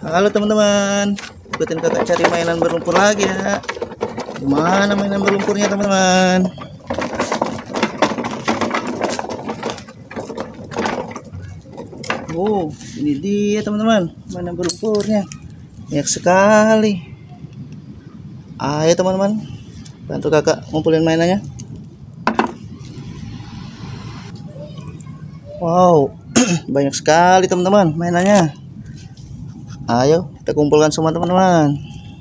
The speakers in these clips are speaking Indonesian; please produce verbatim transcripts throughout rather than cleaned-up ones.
Halo teman-teman, ikutin kakak cari mainan berlumpur lagi ya. Gimana mainan berlumpurnya teman-teman? Oh, ini dia teman-teman, mainan berlumpurnya. Banyak sekali. Ayo teman-teman, bantu kakak ngumpulin mainannya. Wow, banyak sekali teman-teman mainannya. Ayo kita kumpulkan semua teman-teman.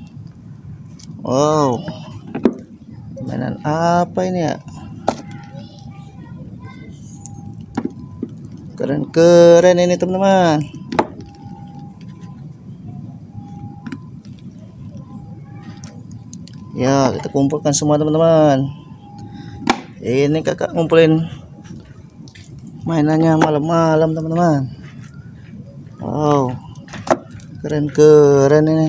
Wow, mainan apa ini ya? Keren-keren ini teman-teman. Ya, kita kumpulkan semua teman-teman. Ini kakak ngumpulin mainannya malam-malam teman-teman. Wow, keren-keren ini.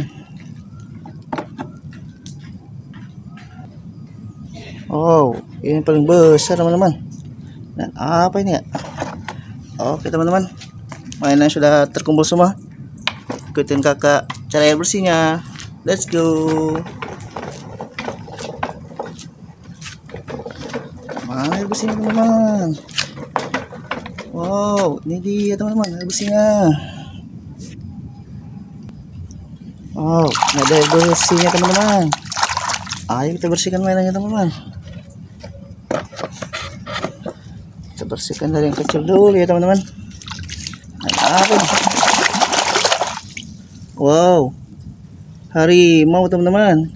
Wow, ini paling besar teman-teman. Dan apa ini ya? Oke teman-teman, mainan sudah terkumpul semua. Ikutin kakak cara air bersihnya. Let's go. Mana air bersihnya teman-teman? Wow, ini dia teman-teman air bersihnya. Wow, ini ada air bersihnya teman-teman. Ayo kita bersihkan mainannya teman-teman. Kita bersihkan dari yang kecil dulu ya teman-teman. Apa ini? Wow, harimau teman-teman.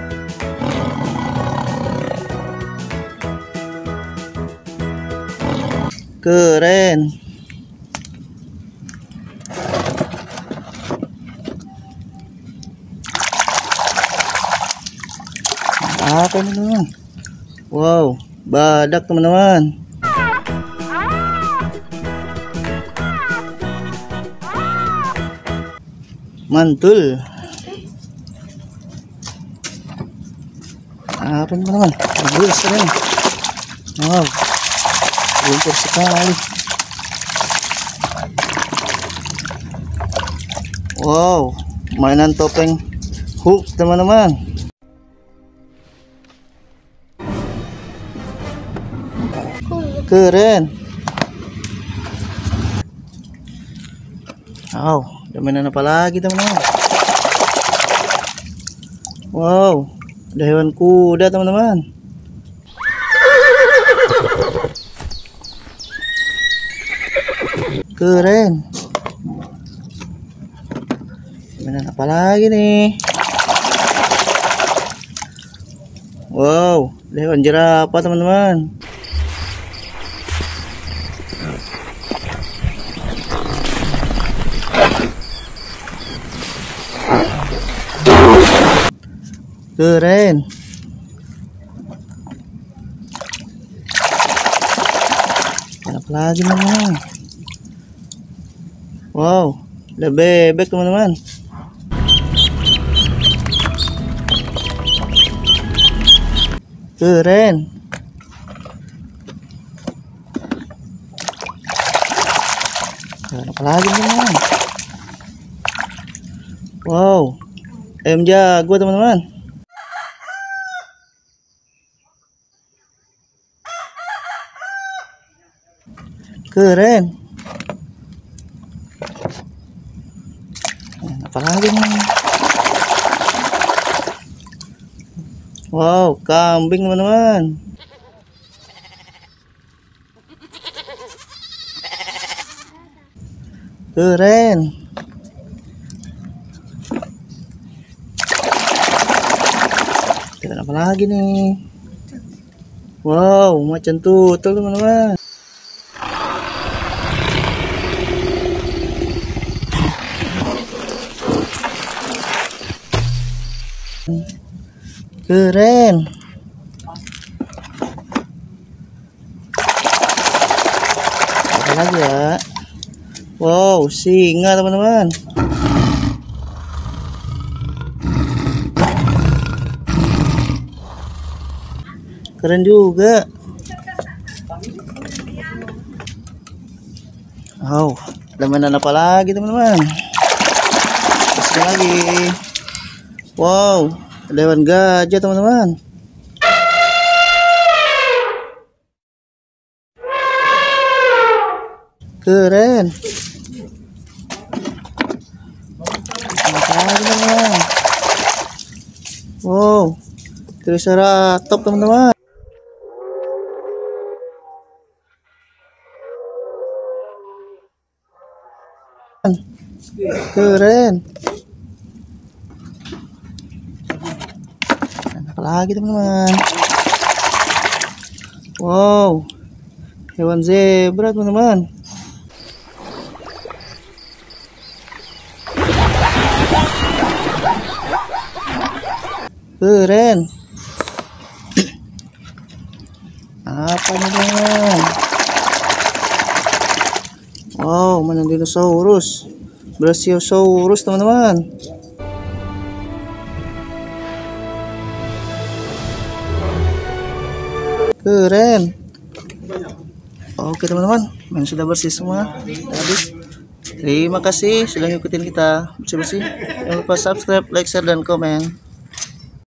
Keren. Apa ini teman-teman? Wow, badak teman-teman. Mantul. Apa ini teman-teman? Besar ini. Wow, lumpur sekali. Wow, mainan topeng Hulk teman-teman. Keren. Wow, ada mainan apa lagi teman-teman? Wow, ada hewan kuda teman-teman. Keren. Mainan apa lagi nih? Wow, ada hewan jerapah teman-teman. Keren. Apa lagi teman-teman? Wow, ada bebek teman-teman. Keren. Dan apa lagi teman-teman? Wow, ayam jago teman-teman. Keren. Apa lagi nih? Wow, kambing teman-teman. Keren. Dan apa lagi nih? Wow, macan tutul teman-teman. Keren. Apa lagi ya? Wow, singa teman-teman. Keren juga. Wow, ada mainan apa lagi teman-teman? Bersihkan lagi. Wow, ada hewan gajah teman-teman. Keren. Apa teman-teman? Wow, Triceratops teman-teman. Keren. Apa lagi teman-teman? Wow, hewan zebra teman-teman. Keren. Apa nih teman? Wow, mana dinosaurus, Brachiosaurus teman-teman. Keren. Oke teman-teman, main sudah bersih semua, sudah habis. Terima kasih sudah ngikutin kita bersih-bersih. Jangan lupa subscribe, like, share, dan komen.